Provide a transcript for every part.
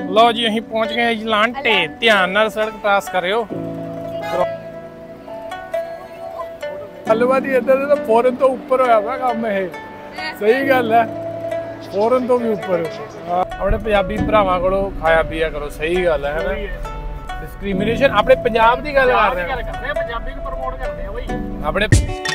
लो जी असीं पहुंच गए जी लांटे। ध्यान नाल सड़क क्रॉस करियो। हलवा दी इधर तो फॉरन तो ऊपर होया वा काम ये। सही गल है, फॉरन तो भी ऊपर। अपने पंजाबी भरावां कोलों खाया पिया करो। सही गल है ना। डिस्क्रिमिनेशन अपने पंजाब दी गल कर रहे हैं, पंजाबी को प्रमोट करदे आ बई अपने।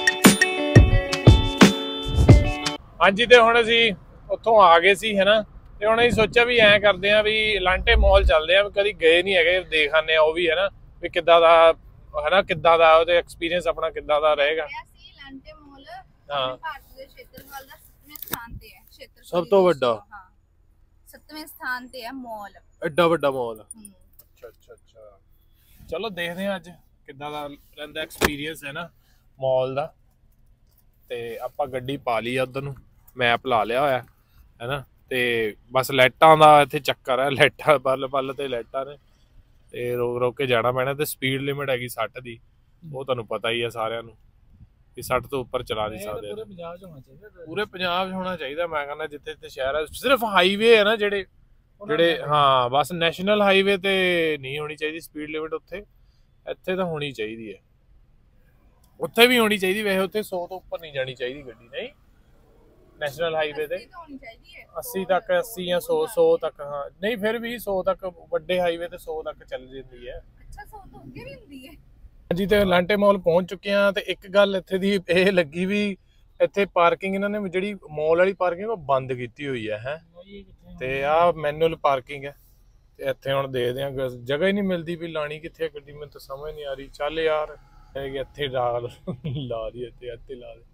हाँ जी, तो हुण असीं उत्थों आ गए सी है ना, ते हुण असीं सोचा भी ऐ करदे आ भी लांटे मॉल चलदे आ। कदी गए नहीं है, देख आने आ भी है ना भी किद्दां दा है ना, किद्दां दा ओहदे एक्सपीरियंस अपना किद्दां दा रहेगा। लांटे मॉल हां भारत दे क्षेत्रफल दा 7वें स्थान ते है। क्षेत्रफल सब तो वड्डा। हां 7वें स्थान ते है मॉल, एड्डा वड्डा मॉल। अच्छा अच्छा अच्छा, चलो देखते हैं अज किद्दां दा रहिंदा एक्सपीरियंस है ना मॉल दा। ते आपां गड्डी पा ली उधर नूं, मैप ला लिया होया है ना। ते बस लाइटां दा इत्थे चक्कर है, लाइटां पल पल ते लाइटां ने ते रोक रोक के जाना पैना। ते स्पीड लिमिट हैगी 60 दी, वो तुहानूं पता ही है सारिआं नूं कि 60 तो उपर चला नहीं सकदे। पूरे पंजाब च होना चाहिए, पूरे पंजाब च होना चाहिए। मैं कहना जिथे जिथे शहर है, सिर्फ हाईवे है ना जेडे जेडे हाँ बस नैशनल हाईवे ते नहीं होनी चाहिए स्पीड लिमिट। उत्थे इत्थे तो होनी चाहिए है, उत्थे भी होनी चाहिए वैसे। उत्थे 100 तो उपर नहीं जानी चाहिए गड्डी, नहीं नैशनल हाईवे ते 80 तक, 80 या 100 तक। हाँ नहीं फिर भी 100 तक बड़े हाईवे ते 100 तक चल जाती है। अच्छा 100 तो अगे भी हुंदी है जी। ते लांटे मॉल पहुंच चुके हैं। ते एक गल इत्थे दी ਇਹ ਲੱਗੀ भी ਇੱਥੇ ਪਾਰਕਿੰਗ ਇਹਨਾਂ ਨੇ ਜਿਹੜੀ ਮॉल ਵਾਲੀ ਪਾਰਕਿੰਗ ਉਹ ਬੰਦ ਕੀਤੀ ਹੋਈ ਹੈ ਤੇ ਆ ਮੈਨੂਅਲ ਪਾਰਕਿੰਗ ਹੈ। ਤੇ ਇੱਥੇ ਹੁਣ ਦੇਖਦੇ ਆ, ਜਗ੍ਹਾ ਹੀ ਨਹੀਂ ਮਿਲਦੀ ਵੀ ਲਾਣੀ ਕਿੱਥੇ ਗੱਡੀ, ਮੈਨੂੰ ਤਾਂ ਸਮਝ ਨਹੀਂ ਆ ਰਹੀ। ਚੱਲ ਯਾਰ ਇੱਥੇ ਲਾ ਦੀ, ਇੱਥੇ ਲਾ ਦੇ।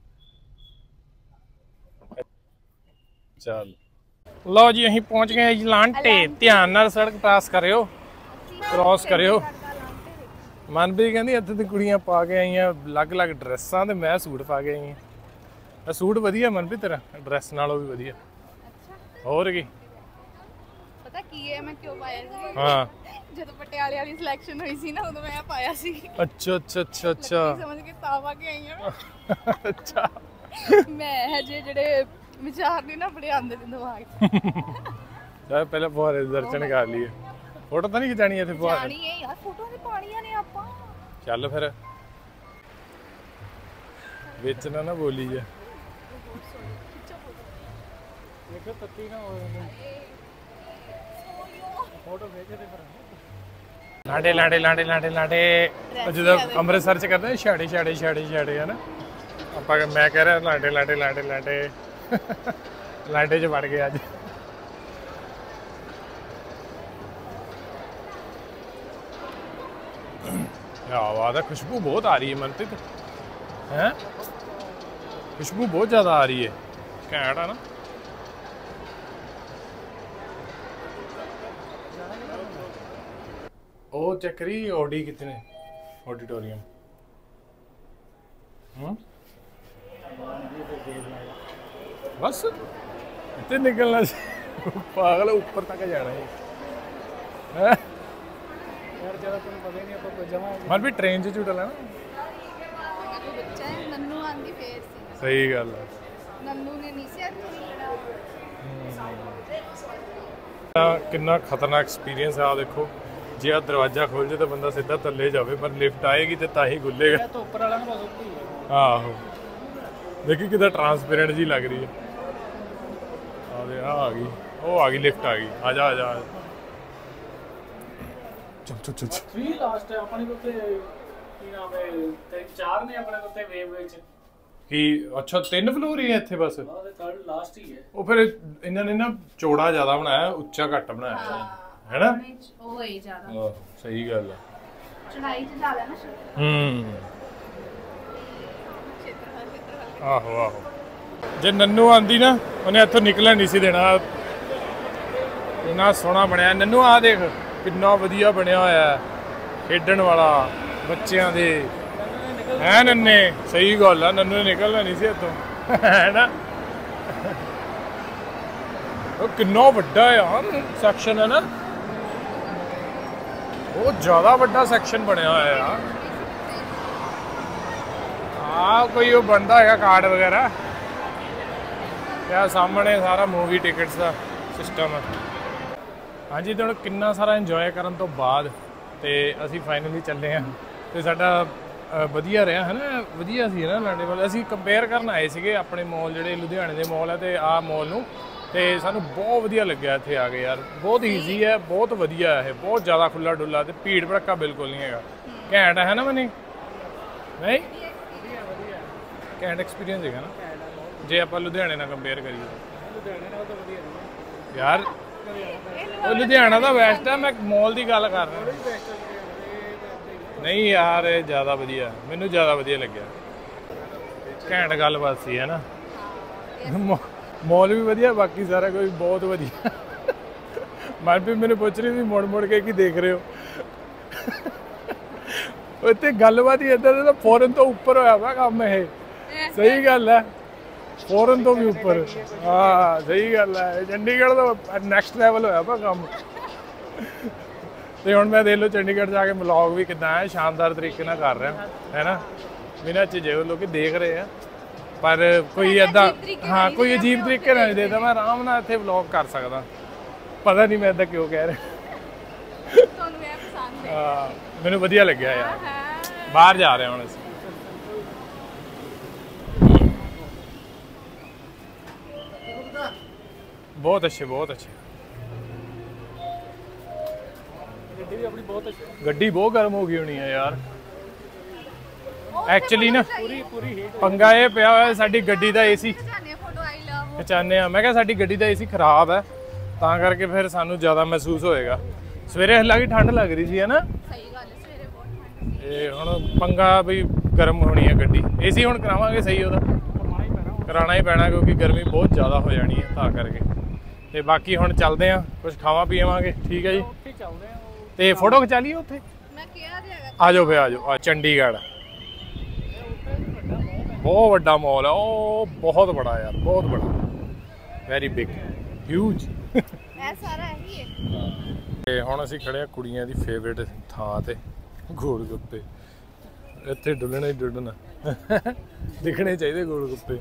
चल लो जी असीं पहुंच गए जी लांटे। ध्यान नाल सड़क क्रॉस करियो, क्रॉस करियो। मनप्रीत कहंदी इत्थे दी कुड़ियां पा के आईयां अलग अलग ड्रैसां ते मैं सूट पा के आई हां। सूट वधिया मनप्रीत, तेरा ड्रैस नालों भी वधिया। होर की पता की है मैं क्यों पाया सी? हां जब पटियाले वाली सिलेक्शन हुई सी ना उदों मैं पाया सी। अच्छा अच्छा अच्छा अच्छा, समझ के तावा के आई हां। अच्छा मैं हजे जेडे विचार नहीं ना बड़े आंदे दिमाग चल पहले फुहारे दर्शन कर लिए। फोटो तो नहीं खिचानी है फुहारे? जानी है यार, फोटो ते पाणियां ने आपां। चल फिर विच ना बोली जा। देखो तत्ती ना फोटो भेजे ते फिर लांडे लांडे लांडे लांडे लांडे जो अमृतसर च करते हैं छाड़े छाड़े छाड़े छाड़े है ना। आप मैं कह रहा लांडे लांडे लांडे लांडे लांडे च वड़ गए अज। आवाज़ है, खुशबू बहुत आ रही है मनप्रीत हैं, खुशबू बहुत ज़्यादा आ रही है। घैंट है ना। ओ चेक करी ऑडी कितने ऑडिटोरियम। बस इतने निकलना पागल, ऊपर तक जाना है यार। ज़्यादा तुम पता ही नहीं आपको जमा मन भी ट्रेन से झूठा लेना। बच्चा है नन्नू आंदी फेर सी। सही गल है, नन्नू ने नहीं से कितना खतरनाक एक्सपीरियंस है। आ देखो जे आ दरवाजा खोल जाए तो बंदा सीधा थल्ले जाए, पर लिफ्ट आएगी तो ताही खुलेगा। तो ऊपर वाला ना बस आहो देखी कितना ट्रांसपेरेंट जी लग रही है। आ गई, वो आ गई लिफ्ट आ गई। आजा आजा चल चल चल। 3 लास्ट है अपने को, की नाम है ते 4 ने अपने को वेव विच की। अच्छा 3 फ्लोर ही है इत्थे बस, थर्ड लास्ट ही है। वो फिर इन्होंने ना चौड़ा ज्यादा बनाया, उच्चा घट बनाया है ना। ओ है ज्यादा सही गल है, चढ़ाई च ज्यादा ना। आहो आहो जे नन्नू आंदी ना उन्हें इत्थों निकलन नहीं सी देना। इन्ना सोहना बनया नन्नू, आ देख कितना वधिया बनया होया खेडण वाला बच्चों दे है नन्ने। सही गल है, नन्नू ने निकलना नहीं सी इत्थों है ना। कितना वड्डा यार सैक्शन है ना, बहुत ज़्यादा वड्डा सैक्शन बनया होया यार। हाँ कोई वो बनता है कार्ड वगैरह, क्या सामने सारा मूवी टिकट्स का सिस्टम है। ਹਾਂਜੀ, ਤੇ ਹੁਣ ਕਿੰਨਾ ਸਾਰਾ ਇੰਜੋਏ ਕਰਨ ਤੋਂ ਬਾਅਦ ਤੇ ਅਸੀਂ ਫਾਈਨਲੀ ਚੱਲੇ ਹਾਂ ਤੇ ਸਾਡਾ ਵਧੀਆ ਰਿਹਾ ਹੈ ਨਾ, ਵਧੀਆ ਸੀ ਨਾ ਲਾਂਡੇ ਵਾਲੇ। ਅਸੀਂ ਕੰਪੇਅਰ ਕਰਨ ਆਏ ਸੀਗੇ ਆਪਣੇ ਮਾਲ ਜਿਹੜੇ ਲੁਧਿਆਣੇ ਦੇ ਮਾਲ ਹੈ ਤੇ ਆਹ ਮਾਲ ਨੂੰ, ਤੇ ਸਾਨੂੰ ਬਹੁਤ ਵਧੀਆ ਲੱਗਿਆ ਇੱਥੇ ਆ ਕੇ ਯਾਰ। ਬਹੁਤ ਈਜ਼ੀ ਹੈ, ਬਹੁਤ ਵਧੀਆ ਹੈ, ਬਹੁਤ ਜ਼ਿਆਦਾ ਖੁੱਲਾ ਡੁੱਲਾ ਤੇ ਭੀੜ ਭੜੱਕਾ ਬਿਲਕੁਲ ਨਹੀਂ ਹੈਗਾ। ਘੈਂਟ ਹੈ ਨਾ ਮਨੀ? ਨਹੀਂ ਘੈਂਟ ਐਕਸਪੀਰੀਅੰਸ ਹੈਗਾ ਨਾ ਜੇ ਆਪਾਂ ਲੁਧਿਆਣੇ ਨਾਲ ਕੰਪੇਅਰ ਕਰੀਏ। ਲੁਧਿਆਣੇ ਨਾਲ ਤਾਂ ਵਧੀਆ ਯਾਰ, ਉਹ ਲੁਧਿਆਣਾ ਦਾ ਬੈਸਟ ਹੈ। ਮੈਂ ਮਾਲ ਦੀ ਗੱਲ ਕਰ ਰਿਹਾ। ਨਹੀਂ ਯਾਰ ਇਹ ਜ਼ਿਆਦਾ ਵਧੀਆ, ਮੈਨੂੰ ਜ਼ਿਆਦਾ ਵਧੀਆ ਲੱਗਿਆ। ਘੈਂਟ ਗੱਲਬਾਤ ਸੀ ਹੈ ਨਾ। ਮਾਲ ਵੀ ਵਧੀਆ, ਬਾਕੀ ਸਾਰਾ ਕੁਝ ਬਹੁਤ ਵਧੀਆ। ਮਨਪ੍ਰੀਤ ਮੈਨੂੰ ਪੁੱਛ ਰਹੀ ਸੀ ਮੁੜ ਮੁੜ ਕੇ ਕੀ ਦੇਖ ਰਹੇ ਹੋ। ਉੱਥੇ ਗੱਲਬਾਤ ਹੀ ਇੱਦਾਂ ਦਾ ਫੋਰਨ ਤੋਂ ਉੱਪਰ ਹੋਇਆ ਵਾ ਕੰਮ ਇਹ। ਸਹੀ ਗੱਲ ਹੈ, ਫੋਰਨ ਤੋਂ ਵੀ ਉੱਪਰ। ਹਾਂ ਸਹੀ ਗੱਲ ਹੈ, ਚੰਡੀਗੜ੍ਹ ਦਾ ਨੈਕਸਟ ਲੈਵਲ ਹੋਇਆ ਵਾ ਕੰਮ। ਤੇ ਹੁਣ ਮੈਂ ਦੇਖ ਲਓ ਚੰਡੀਗੜ੍ਹ ਜਾ ਕੇ ਵਲੌਗ ਵੀ ਕਿੱਦਾਂ ਹੈ, ਸ਼ਾਨਦਾਰ ਤਰੀਕੇ ਨਾਲ ਕਰ ਰਿਹਾ ਹੈ ਨਾ। ਬਿਨਾਂ ਝਿਜਕ ਲੋਕ ਦੇਖ ਰਹੇ ਆ, ਪਰ ਕੋਈ ਇੱਦਾਂ ਹਾਂ ਕੋਈ ਅਜੀਬ ਤਰੀਕੇ ਨਾਲ ਨਹੀਂ ਦੇਖਦਾ। ਮੈਂ ਆਰਾਮ ਨਾਲ ਇੱਥੇ ਵਲੌਗ ਕਰ ਸਕਦਾ। ਪਤਾ ਨਹੀਂ ਮੈਂ ਇੱਦਾਂ ਕਿਉਂ ਕਹਿ ਰਿਹਾ। ਹਾਂ ਮੈਨੂੰ ਵਧੀਆ ਲੱਗਿਆ ਯਾਰ। ਬਾਹਰ ਜਾ ਰਹੇ ਹੁਣ ਅਸੀਂ। बहुत अच्छे, बहुत अच्छे। गड्डी भी अपनी बहुत अच्छी, गड्डी बहुत गर्म हो गई होनी है यार। एक्चुअली ना पंगा ये पिया होया साडी गड्डी दा एसी खचाने आ। मैं कहा साडी गड्डी दा एसी खराब है, तां करके फिर सानू ज़्यादा महसूस होएगा। सवेरे हालांकि ठंड लग रही थी है ना, हुण पंगा भी गर्म होनी है गड्डी। एसी हुण करावांगे सही, ओहदा कराना ही पैना क्योंकि गर्मी बहुत ज़्यादा हो जानी है, तां करके। ਤੇ ਬਾਕੀ ਹੁਣ ਚੱਲਦੇ ਆ, ਕੁਝ ਖਾਵਾਂ ਪੀਵਾਂਗੇ। ਠੀਕ ਹੈ ਜੀ, ਤੇ ਫੋਟੋ ਖਿਚਾ ਲਈਏ ਉੱਥੇ। ਮੈਂ ਕਿਹਾ ਆ ਜਾਓ ਫੇ, ਆ ਜਾਓ। ਆ ਚੰਡੀਗੜ੍ਹ ਬਹੁਤ ਵੱਡਾ ਮਾਲ ਹੈ, ਉਹ ਬਹੁਤ ਬੜਾ ਯਾਰ, ਬਹੁਤ ਬੜਾ, ਵੈਰੀ ਬਿਗ, ਹਿਊਜ। ਇਹ ਸਾਰਾ ਇਹੀ ਹੈ। ਤੇ ਹੁਣ ਅਸੀਂ ਖੜੇ ਆ ਕੁੜੀਆਂ ਦੀ ਫੇਵਰੇਟ ਥਾਂ ਤੇ, ਗੋਲ ਗੱਪੇ। ਇੱਥੇ ਡੁੱਲਣਾ ਹੀ ਡੁੱਲਣਾ, ਦਿਖਣੇ ਚਾਹੀਦੇ ਗੋਲ ਗੱਪੇ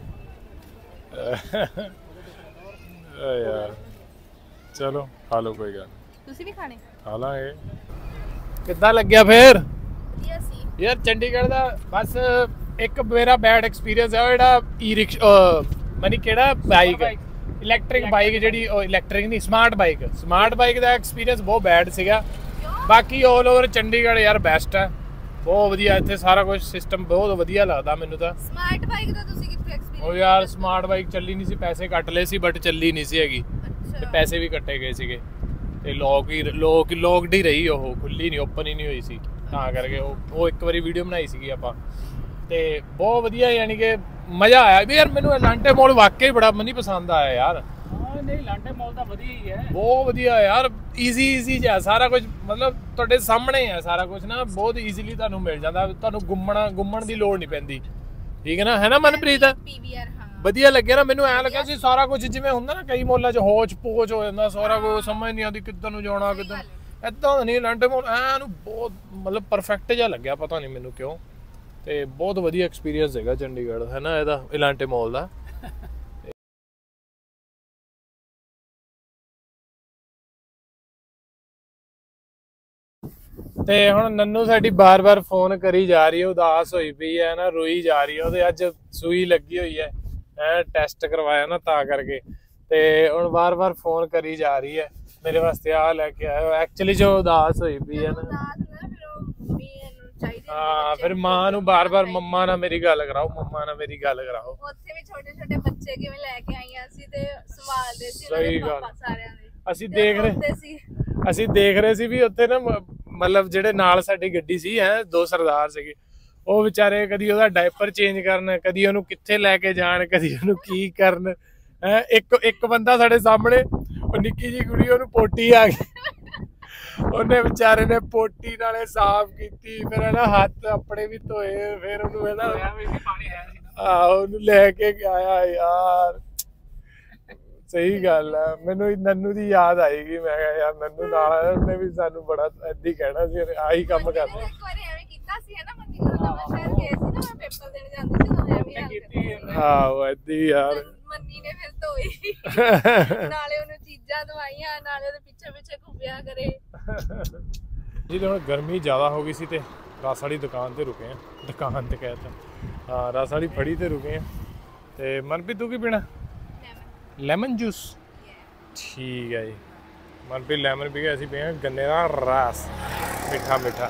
ਯਾਰ। ਚਲੋ ਖਾ ਲਓ, ਕੋਈ ਗੱਲ। ਤੁਸੀਂ ਵੀ ਖਾਣੇ? ਖਾ ਲਾਂਗੇ। ਕਿੱਦਾਂ ਲੱਗਿਆ ਫੇਰ? ਵਧੀਆ ਸੀ ਯਾਰ ਚੰਡੀਗੜ੍ਹ ਦਾ। ਬਸ ਇੱਕ ਮੇਰਾ ਬੈਡ ਐਕਸਪੀਰੀਅੰਸ ਹੈ ਉਹ ਜਿਹੜਾ ਈ ਰਿਕਸ਼ਾ, ਮਨੀ ਕਿਹੜਾ ਬਾਈਕ, ਇਲੈਕਟ੍ਰਿਕ ਬਾਈਕ ਜਿਹੜੀ, ਉਹ ਇਲੈਕਟ੍ਰਿਕ ਨਹੀਂ ਸਮਾਰਟ ਬਾਈਕ ਦਾ ਐਕਸਪੀਰੀਅੰਸ ਬਹੁਤ ਬੈਡ ਸੀਗਾ। ਬਾਕੀ ਆਲ ਓਵਰ ਚੰਡੀਗੜ੍ਹ ਯਾਰ ਬੈਸਟ ਹੈ, ਬਹੁਤ ਵਧੀਆ। ਇੱਥੇ ਸਾਰਾ ਕੁਝ ਸਿਸਟਮ ਬਹੁਤ ਵਧੀਆ ਲੱਗਦਾ ਮੈਨੂੰ ਤਾਂ। ਸਮਾਰਟ ਬਾਈਕ ਦਾ ਤੁਸੀਂ ਕਿੱਥੇ ਐਕਸਪੀਰੀਅੰਸ? ਉਹ ਯਾਰ ਸਮਾਰਟ ਬਾਈਕ ਚੱਲੀ ਨਹੀਂ ਸੀ, ਪੈਸੇ ਕੱਟ ਲਏ ਸੀ ਬਟ ਚੱਲੀ ਨਹੀਂ ਸੀ ਹੈਗੀ, ਤੇ ਪੈਸੇ ਵੀ ਕੱਟੇ ਗਏ ਸੀਗੇ, ਤੇ ਲੋਕਡ ਹੀ ਰਹੀ, ਉਹ ਖੁੱਲੀ ਨਹੀਂ, ਓਪਨ ਹੀ ਨਹੀਂ ਹੋਈ ਸੀ, ਤਾਂ ਕਰਕੇ ਉਹ ਇੱਕ ਵਾਰੀ ਵੀਡੀਓ ਬਣਾਈ ਸੀਗੀ ਆਪਾਂ। ਤੇ ਬਹੁਤ ਵਧੀਆ, ਯਾਨੀ ਕਿ ਮਜ਼ਾ ਆਇਆ ਵੀ ਯਾਰ। ਮੈਨੂੰ ਲਾਂਟੇ ਮਾਲ ਵਾਕਈ ਬੜਾ ਮਨੀ ਪਸੰਦ ਆਇਆ ਯਾਰ। ਨਹੀਂ ਲਾਂਟੇ ਮਾਲ ਤਾਂ ਵਧੀਆ ਹੀ ਹੈ, ਬਹੁਤ ਵਧੀਆ ਯਾਰ। ਈਜ਼ੀ ਜਿਹਾ ਸਾਰਾ ਕੁਝ, ਮਤਲਬ ਤੁਹਾਡੇ ਸਾਹਮਣੇ ਹੈ ਸਾਰਾ ਕੁਝ ਨਾ, ਬਹੁਤ ਈਜ਼ੀਲੀ ਤੁਹਾਨੂੰ ਮਿਲ ਜਾਂਦਾ। ਤੁਹਾਨੂੰ ਘੁੰਮਣ ਦੀ ਲੋੜ ਨਹੀਂ ਪੈਂਦੀ, ਠੀਕ ਹੈ ਨਾ ਮਨਪ੍ਰੀਤ? ਵਧੀਆ ਲੱਗਿਆ ਨਾ ਮੈਨੂੰ। ਐਂ ਲੱਗਿਆ ਸੀ ਸਾਰਾ ਕੁਝ ਜਿਵੇਂ ਹੁੰਦਾ ਨਾ ਕਈ ਮਾਲਾਂ 'ਚ ਹੋਚ ਪੋਚ ਹੋ ਜਾਂਦਾ, ਸਾਰਾ ਕੁਝ ਸਮਝ ਨਹੀਂ ਆਉਂਦੀ ਕਿੱਧਰ ਨੂੰ ਜਾਣਾ ਕਿੱਧਰ। ਏਦਾਂ ਨਹੀਂ, ਲਾਂਟੇ ਮਾਲ ਐਂ ਨੂੰ ਬਹੁਤ ਮਤਲਬ ਪਰਫੈਕਟ ਜਿਹਾ ਲੱਗਿਆ, ਪਤਾ ਨਹੀਂ ਮੈਨੂੰ ਕਿਉਂ। ਤੇ ਬਹੁਤ ਵਧੀਆ ਐਕਸਪੀਰੀਅੰਸ ਹੈਗਾ ਚੰਡੀਗੜ੍ਹ ਹੈ ਨਾ ਇਹਦਾ, ਇਲਾਂਟੇ ਮਾਲ ਦਾ। ਤੇ ਹੁਣ ਨੰਨੂ ਸਾਡੀ ਬਾਰ-ਬਾਰ ਫੋਨ ਕਰੀ ਜਾ ਰਹੀ ਹੈ, ਉਦਾਸ ਹੋਈ ਪਈ ਹੈ ਨਾ, ਰੋਈ ਜਾ ਰਹੀ ਹੈ। ਉਹਦੇ ਅੱਜ ਸੂਈ ਲੱਗੀ ਹੋਈ ਹੈ, ਟੈਸਟ ਕਰਵਾਇਆ ਨਾ ਤਾਂ ਕਰਕੇ, ਤੇ ਹੁਣ ਬਾਰ-ਬਾਰ ਫੋਨ ਕਰੀ ਜਾ ਰਹੀ ਹੈ ਮੇਰੇ ਵਾਸਤੇ ਆ ਲੈ ਕੇ ਆਇਓ। ਐਕਚੁਅਲੀ ਜੋ ਉਦਾਸ ਹੋਈ ਪਈ ਹੈ ਨਾ, ਹਾਂ ਫਿਰ ਮਾਂ ਨੂੰ ਬਾਰ-ਬਾਰ ਮੰਮਾ ਨਾਲ ਮੇਰੀ ਗੱਲ ਕਰਾਓ, ਮੰਮਾ ਨਾਲ ਮੇਰੀ ਗੱਲ ਕਰਾਓ। ਉੱਥੇ ਵੀ ਛੋਟੇ-ਛੋਟੇ ਬੱਚੇ ਕਿਵੇਂ ਲੈ ਕੇ ਆਈਆਂ ਸੀ ਤੇ ਸੰਭਾਲਦੇ ਸੀ ਸਹੀ ਗੱਲ ਸਾਰਿਆਂ ਦੇ। ਅਸੀਂ ਦੇਖ ਰਹੇ ਸੀ ਵੀ ਉੱਥੇ ਨਾ, ਮਤਲਬ ਜਿਹੜੇ ਨਾਲ ਸਾਡੀ ਗੱਡੀ ਸੀ ਦੋ ਸਰਦਾਰ ਸੀਗੇ, ਉਹ ਵਿਚਾਰੇ ਕਦੀ ਉਹਦਾ ਡਾਇਪਰ ਚੇਂਜ ਕਰਨ, ਕਦੀ ਉਹਨੂੰ ਕਿੱਥੇ ਲੈ ਕੇ ਜਾਣ, ਕਦੀ ਉਹਨੂੰ ਕੀ ਕਰਨ। ਇੱਕ ਬੰਦਾ ਸਾਡੇ ਸਾਹਮਣੇ, ਉਹ ਨਿੱਕੀ ਜਿਹੀ ਕੁੜੀ, ਉਹਨੂੰ ਪੋਟੀ ਆ ਗਈ, ਉਹਨੇ ਵਿਚਾਰੇ ਨੇ ਪੋਟੀ ਨਾਲੇ ਸਾਫ਼ ਕੀਤੀ, ਫਿਰ ਨਾ ਹੱਥ ਆਪਣੇ ਵੀ ਧੋਏ, ਫਿਰ ਉਹਨੂੰ ਉਹਨੂੰ ਲੈ ਕੇ ਆਇਆ ਯਾਰ। ਸਹੀ ਗੱਲ ਹੈ, ਮੈਨੂੰ ਨੰਨੂ ਦੀ ਯਾਦ ਆਏਗੀ। ਮੈਂ ਕਿਹਾ ਯਾਰ ਨੰਨੂ ਨਾਲ, ਉਹਨੇ ਵੀ ਸਾਨੂੰ ਬੜਾ ਏਦਾਂ ਹੀ ਕਹਿਣਾ ਸੀ, ਆਹੀ ਕੰਮ ਕਰਨਾ। ਮੈਂ ਪੇਪਰ ਦੇਣ ਜਾਂਦੀ ਸੀ ਤਾਂ ਐਵੇਂ ਹਾਲ ਕਰਦੀ ਆਹੋ ਏਦੀ ਯਾਰ ਮੰਨੀ ਨੇ ਫਿਰ ਧੋਈ ਨਾਲੇ ਉਹਨੂੰ ਚੀਜ਼ਾਂ ਦਵਾਈਆਂ ਨਾਲੇ ਉਹਦੇ ਪਿੱਛੇ ਪਿੱਛੇ ਘੁੰਮਿਆ ਕਰੇ ਜਿਹਦੇ ਹੁਣ ਗਰਮੀ ਜ਼ਿਆਦਾ ਹੋ ਗਈ ਸੀ ਤੇ ਰਸ ਵਾਲੀ ਦੁਕਾਨ ਤੇ ਰੁਕੇ ਆ ਦੁਕਾਨ ਤੇ ਕਹਿਤਾ ਹਾਂ ਰਸ ਵਾਲੀ ਫੜੀ ਤੇ ਰੁਕੇ ਆ ਤੇ ਮਨਪ੍ਰੀਤ ਤੂੰ ਕੀ ਪੀਣਾ ਲੈਮਨ ਜੂਸ ਠੀਕ ਹੈ ਜੀ ਮਨਪ੍ਰੀਤ ਲੈਮਨ ਪੀ ਕੇ ਅਸੀਂ ਪੀਏ ਗੰਨੇ ਦਾ ਰਸ ਮਿੱਠਾ ਮਿੱਠਾ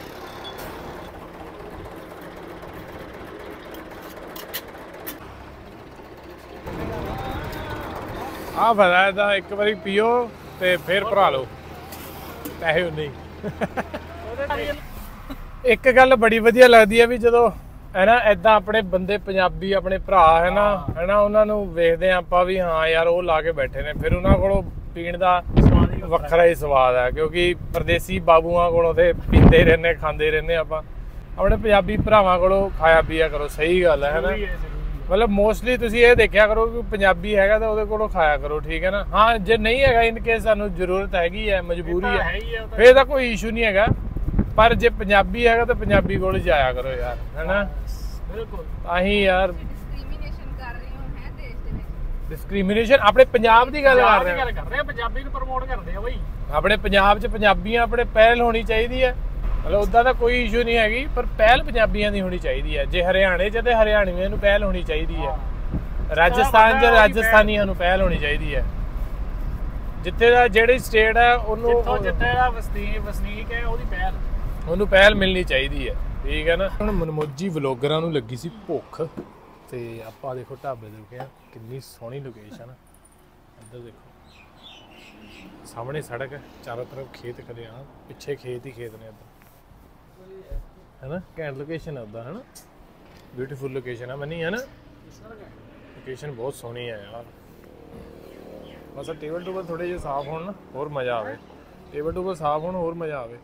ਆ ਫਾਇਦਾ ਇਹਦਾ ਇੱਕ ਵਾਰੀ ਪੀਓ ਤੇ ਫਿਰ ਭਰਾ ਲਓ ਪੈਸੇ ਉਨੇ ਹੀ ਇੱਕ ਗੱਲ ਬੜੀ ਵਧੀਆ ਲੱਗਦੀ ਹੈ ਵੀ ਜਦੋਂ ਹੈ ਨਾ ਇਦਾਂ ਆਪਣੇ ਬੰਦੇ ਪੰਜਾਬੀ ਆਪਣੇ ਭਰਾ ਹੈ ਨਾ ਉਹਨਾਂ ਨੂੰ ਵੇਖਦੇ ਆ ਆਪਾਂ ਵੀ ਹਾਂ ਯਾਰ ਉਹ ਲਾ ਕੇ ਬੈਠੇ ਨੇ ਫਿਰ ਉਹਨਾਂ ਕੋਲੋਂ ਪੀਣ ਦਾ ਵੱਖਰਾ ਹੀ ਸਵਾਦ ਹੈ ਕਿਉਂਕਿ ਪਰਦੇਸੀ ਬਾਬੂਆਂ ਕੋਲੋਂ ਤੇ ਪੀਂਦੇ ਰਹਿੰਦੇ ਖਾਂਦੇ ਰਹਿੰਦੇ ਆਪਾਂ ਆਪਣੇ ਪੰਜਾਬੀ ਭਰਾਵਾਂ ਕੋਲੋਂ ਖਾਇਆ ਪੀਆ ਕਰੋ ਸਹੀ ਗੱਲ ਹੈ ਨਾ ਮਤਲਬ ਮੋਸਟਲੀ ਤੁਸੀਂ ਇਹ ਦੇਖਿਆ ਕਰੋ ਕਿ ਪੰਜਾਬੀ ਹੈਗਾ ਤਾਂ ਉਹਦੇ ਕੋਲੋਂ ਖਾਇਆ ਕਰੋ ਠੀਕ ਹੈ ਨਾ ਹਾਂ ਜੇ ਨਹੀਂ ਹੈਗਾ ਇਨ ਕੇਸ ਸਾਨੂੰ ਜ਼ਰੂਰਤ ਹੈਗੀ ਹੈ ਮਜਬੂਰੀ ਹੈ ਫਿਰ ਤਾਂ ਕੋਈ ਇਸ਼ੂ ਨਹੀਂ ਹੈਗਾ ਪਰ ਜੇ ਪੰਜਾਬੀ ਹੈਗਾ ਤਾਂ ਪੰਜਾਬੀ ਕੋਲ ਜਾਇਆ ਕਰੋ ਯਾਰ ਹੈਨਾ ਬਿਲਕੁਲ ਆਹੀ ਯਾਰ ਡਿਸਕ੍ਰਿਮੀਨੇਸ਼ਨ ਕਰ ਰਹੇ ਹੋ ਹੈ ਦੇਸ਼ ਦੇ ਵਿੱਚ ਡਿਸਕ੍ਰਿਮੀਨੇਸ਼ਨ ਆਪਣੇ ਪੰਜਾਬ ਦੀ ਗੱਲ ਕਰ ਰਹੇ ਆ ਪੰਜਾਬੀ ਨੂੰ ਪ੍ਰਮੋਟ ਕਰਦੇ ਆ ਬਈ ਆਪਣੇ ਪੰਜਾਬ 'ਚ ਪੰਜਾਬੀਆਂ ਆਪਣੇ ਪਹਿਲ ਹੋਣੀ ਚਾਹੀਦੀ ਹੈ ਮਤਲਬ ਉਦਾਂ ਦਾ ਕੋਈ ਇਸ਼ੂ ਨਹੀਂ ਹੈਗੀ ਪਰ ਪਹਿਲ ਪੰਜਾਬੀਆਂ ਦੀ ਹੋਣੀ ਚਾਹੀਦੀ ਹੈ ਜੇ ਹਰਿਆਣੇ 'ਚ ਤੇ ਹਰਿਆਣਵੀਆਂ ਨੂੰ ਪਹਿਲ ਹੋਣੀ ਚਾਹੀਦੀ ਹੈ ਰਾਜਸਥਾਨ 'ਚ ਰਾਜਸਥਾਨੀਆਂ ਨੂੰ ਪਹਿਲ ਹੋਣੀ ਚਾਹੀਦੀ ਹੈ ਜਿੱਥੇ ਦਾ ਜਿਹੜੀ ਸਟੇਟ ਹੈ ਉਹਨੂੰ ਜਿੱਥੇ ਦਾ ਵਸਨੀਕ ਹੈ ਉਹਦੀ ਪਹਿਲ ਉਹਨੂੰ ਪਹਿਲ ਮਿਲਣੀ ਚਾਹੀਦੀ ਹੈ ਠੀਕ ਹੈ ਨਾ ਹੁਣ ਮਨਮੋਜੀ ਵਲੋਗਰਾਂ ਨੂੰ ਲੱਗੀ ਸੀ ਭੁੱਖ ਤੇ ਆਪਾਂ ਦੇਖੋ ਢਾਬੇ ਦੇ ਰੁਕੇ ਆ ਕਿੰਨੀ ਸੋਹਣੀ ਲੋਕੇਸ਼ਨ ਆ ਇੱਧਰ ਦੇਖੋ ਸਾਹਮਣੇ ਸੜਕ ਹੈ ਚਾਰੋਂ ਤਰਫ ਖੇਤ ਕਰੇ ਆ ਪਿੱਛੇ ਖੇਤ ਹੀ ਖੇਤ ਨੇ ਇੱਧਰ ਹੈਨਾ ਘੈਂਟ ਲੋਕੇਸ਼ਨ ਹੈ ਉੱਦਾਂ ਹੈਨਾ ਬਿਊਟੀਫੁਲ ਲੋਕੇਸ਼ਨ ਆ ਮਨੀ ਹੈ ਨਾ ਲੋਕੇਸ਼ਨ ਬਹੁਤ ਸੋਹਣੀ ਹੈ ਯਾਰ ਬਸ ਟੇਬਲ ਟੂਬਲ ਥੋੜੇ ਜਿਹਾ ਸਾਫ਼ ਹੋਣ ਨਾ ਹੋਰ ਮਜ਼ਾ ਆਵੇ ਟੇਬਲ ਟੂਬਲ ਸਾਫ਼ ਹੋਣ ਹੋਰ ਮਜ਼ਾ ਆਵੇ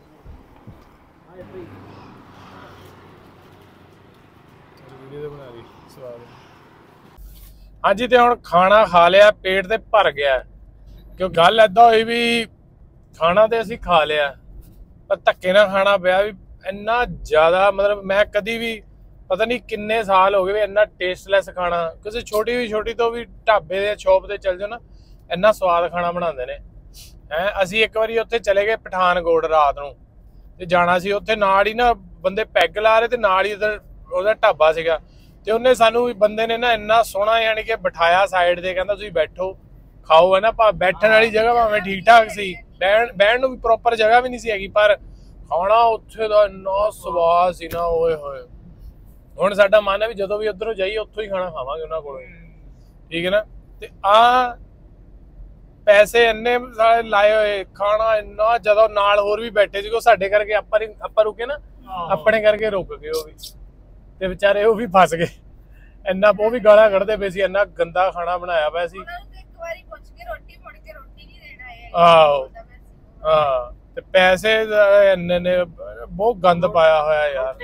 ਵੀਡੀਓ ਬਣਾ ਲਈ ਸਵਾਦ ਹਾਂਜੀ ਤੇ ਹੁਣ ਖਾਣਾ ਖਾ ਲਿਆ ਪੇਟ ਤੇ ਭਰ ਗਿਆ ਕਿਉਂ ਗੱਲ ਏਦਾਂ ਹੋਈ ਵੀ ਖਾਣਾ ਤੇ ਅਸੀਂ ਖਾ ਲਿਆ ਪਰ ਧੱਕੇ ਨਾਲ ਖਾਣਾ ਪਿਆ ਵੀ ਇੰਨਾ ਜ਼ਿਆਦਾ ਮਤਲਬ ਮੈਂ ਕਦੀ ਵੀ ਪਤਾ ਨਹੀਂ ਕਿੰਨੇ ਸਾਲ ਹੋ ਗਏ ਵੀ ਇੰਨਾ ਟੇਸਟਲੈਸ ਖਾਣਾ ਕਿਸੇ ਛੋਟੀ ਤੋਂ ਵੀ ਢਾਬੇ ਦੇ ਸ਼ੌਪ ਤੇ ਚੱਲ ਜਾਓ ਨਾ ਇੰਨਾ ਸਵਾਦ ਖਾਣਾ ਬਣਾਉਂਦੇ ਨੇ ਹੈ ਅਸੀਂ ਇੱਕ ਵਾਰੀ ਉੱਥੇ ਚਲੇ ਗਏ ਪਠਾਨਕੋਟ ਰਾਤ ਨੂੰ ਤੇ ਜਾਣਾ ਸੀ ਉੱਥੇ ਨਾਲ ਹੀ ਨਾ ਬੰਦੇ ਪੈਗ ਲਾ ਰਹੇ ਤੇ ਨਾਲ ਹੀ ਉਹਦਾ ਢਾਬਾ ਸੀਗਾ ਤੇ ਉਹਨੇ ਸਾਨੂੰ ਬੰਦੇ ਨੇ ਨਾ ਇੰਨਾ ਸੋਹਣਾ ਯਾਨੀ ਕਿ ਬਿਠਾਇਆ ਸਾਈਡ ਤੇ ਕਹਿੰਦਾ ਤੁਸੀਂ ਬੈਠੋ ਖਾਓ ਹੈ ਨਾ ਬੈਠਣ ਵਾਲੀ ਜਗ੍ਹਾ ਭਾਵੇਂ ਠੀਕ ਠਾਕ ਸੀ ਬਹਿਣ ਨੂੰ ਵੀ ਪ੍ਰੋਪਰ ਜਗ੍ਹਾ ਵੀ ਨਹੀਂ ਸੀ ਹੈਗੀ ਪਰ ਖਾਣਾ ਉੱਥੇ ਦਾ ਇੰਨਾ ਸਵਾਦ ਸੀ ਨਾ ਓਏ ਹੋਏ ਹੁਣ ਸਾਡਾ ਮਨ ਹੈ ਵੀ ਜਦੋਂ ਵੀ ਉੱਧਰੋਂ ਜਾਈਏ ਉੱਥੋਂ ਹੀ ਖਾਣਾ ਖਾਵਾਂਗੇ ਉਹਨਾਂ ਕੋਲੋਂ ਠੀਕ ਹੈ ਨਾ ਤੇ ਆ ਪੈਸੇ ਇੰਨੇ ਲਾਏ ਹੋਏ ਖਾਣਾ ਇੰਨਾ ਜ਼ਿਆਦਾ ਨਾਲ ਹੋਰ ਵੀ ਬੈਠੇ ਸੀ ਉਹ ਸਾਡੇ ਕਰਕੇ ਆਪਾਂ ਰੁਕੇ ਨਾ ਆਪਣੇ ਕਰਕੇ ਰੁਕ ਗਏ ਉਹ ਵੀ ਤੇ ਵਿਚਾਰੇ ਉਹ ਵੀ ਫਸ ਗਏ ਇੰਨਾ ਉਹ ਵੀ ਗਾਲਾਂ ਕੱਢਦੇ ਪਏ ਸੀ ਇੰਨਾ ਗੰਦਾ ਖਾਣਾ ਬਣਾਇਆ ਪਿਆ ਸੀ ਇੱਕ ਵਾਰੀ ਪੁੱਛ ਕੇ ਰੋਟੀ ਫੜ ਕੇ ਰੋਟੀ ਨਹੀਂ ਦੇਣਾ ਹੈ ਆਹੋ ਹਾਂ ਤੇ ਪੈਸੇ ਇੰਨੇ ਨੇ ਬਹੁਤ ਗੰਦ ਪਾਇਆ ਹੋਇਆ ਯਾਰ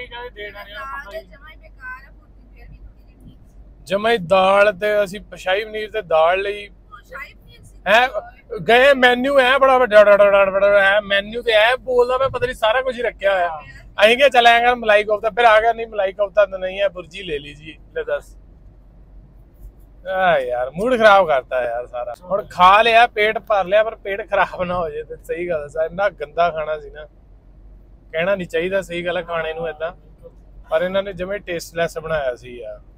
ਜਮਾਈ ਦਾਲ ਤੇ ਅਸੀਂ ਸ਼ਾਹੀ ਪਨੀਰ ਤੇ ਦਾਲ ਲਈ ਹੈ ਗਏ ਮੈਨੂ ਹੈ ਬੜਾ ਵੱਡਾ ਹੈ ਮੈਨੂ ਤੇ ਹੈ ਬੋਲਦਾ ਮੈਂ ਪਤਾ ਨਹੀਂ ਸਾਰਾ ਕੁਝ ਹੀ ਰੱਖਿਆ ਹੋਇਆ ਅਸੀਂ ਕਿਹਾ ਚਲ ਆਏਗਾ ਮਲਾਈ ਕੋਫਤਾ ਫਿਰ ਆ ਗਿਆ ਨਹੀਂ ਮਲਾਈ ਕੋਫਤਾ ਤਾਂ ਨਹੀਂ ਹੈ ਬੁਰਜੀ ਲੈ लीजिए ले 10 यार मूड खराब करता है यार सारा ਹੁਣ ਖਾ ਲਿਆ ਪੇਟ ਭਰ ਲਿਆ ਪਰ ਪੇਟ ਖਰਾਬ ਨਾ ਹੋ ਜਾਏ ਤੇ ਸਹੀ ਗੱਲ ਹੈ ਇੰਨਾ ਗੰਦਾ ਖਾਣਾ ਸੀ ਨਾ ਕਹਿਣਾ ਨਹੀਂ ਚਾਹੀਦਾ ਸਹੀ ਗੱਲ ਹੈ ਖਾਣੇ ਨੂੰ ਏਦਾਂ ਪਰ ਇਹਨਾਂ ਨੇ ਜਿਵੇਂ ਟੇਸਟਲੈਸ ਬਣਾਇਆ ਸੀ ਯਾਰ